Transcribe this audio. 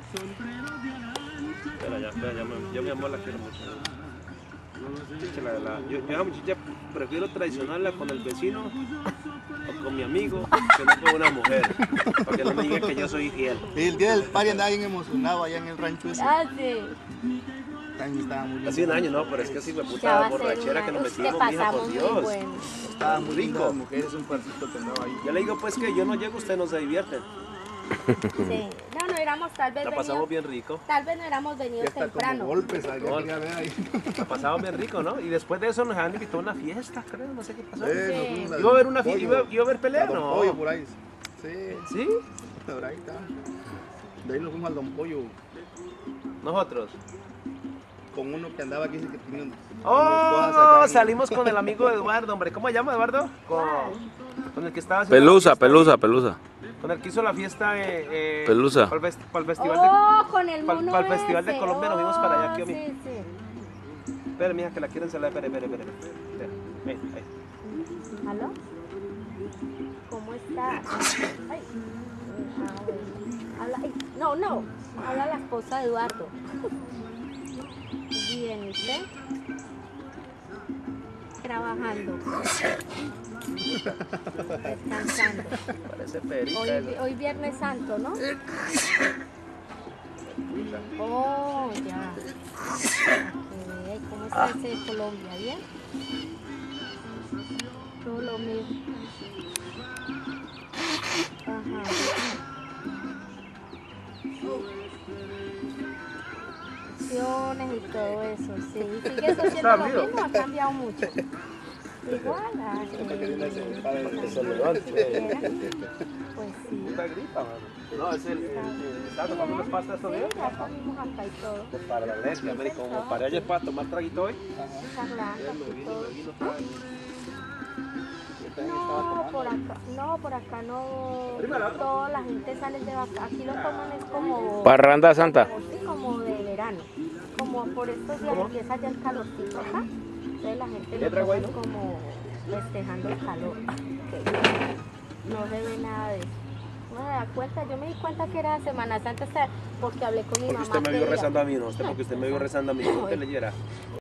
Espera, yo mi amor la quiero mucho. Yo a la muchacha prefiero traicionarla con el vecino o con mi amigo que no con una mujer, para que no me digan que yo soy infiel. El día del party andaba bien emocionado allá en el rancho ese. Ah, sí. Estaba muy Hace un año, no, pero es que así me Ya puta va a ser borrachera que nos Uf, que metimos, mija, pasamos por muy Dios. bueno. Estaba muy rico. Rico. Las mujeres, un cuartito que andaba ahí. Yo le digo pues que yo no llego, ustedes no se divierten. Sí. No éramos tal vez La pasamos bien rico. Tal vez no éramos Ya venidos está como temprano. golpes, ahí No. quería ver ahí. La pasamos bien rico, ¿no? Y después de eso nos han invitado a una fiesta, creo, no sé qué pasó. Nos fuimos ¿Iba a ver una pollo, iba a ver pelea? a Don No. Pollo por ahí. Sí, ¿Sí? por ahí está. De ahí nos fuimos al Don Pollo Nosotros. con uno que andaba aquí que tenía unas cosas Oh, acá. salimos con el amigo de Eduardo, hombre. ¿Cómo se llama Eduardo? Con el que estaba haciendo Pelusa, la fiesta. Con el que hizo la fiesta Pelusa. para el festival Oh, con el mono para el festival de ese. Colombia nos fuimos para allá, Oh, Kiomi. sí, sí. Espera, mija, que la quieren salir. Espera. Ahí. ¿Aló? ¿Cómo estás? Ay. Ah, bueno. Habla, ay, no. Habla la esposa de Eduardo. Bien, ¿y usted? Trabajando. Descansando. Parece perica eso. Hoy Viernes Santo, ¿no? Oh, ya. ¿Cómo está ese de Colombia? ¿Bien? Todo lo mismo. Ajá. Y todo eso, sí. ¿Sigue eso siendo lo mismo? Ha cambiado mucho. Igual, pues sí. Puta gripa, mano. No, es el ¿estaba tomando unas pastas estos días? Ya comimos acá y todo. Pues para la alergia, hombre, como para ayer para tomar traguito hoy. Charlando y todo. No, por acá no. Toda la gente sale de vacaciones. Aquí lo toman es como. Parranda Santa. Sí, como de verano. Como por estos días empieza ya el calorcito acá. Entonces la gente lo toma como festejando el calor. No se ve nada de eso. No se da cuenta, yo me di cuenta que era Semana Santa porque hablé con mi mamá. Porque usted me vio rezando a mí, no, porque usted me vio rezando a mí, no te leyera.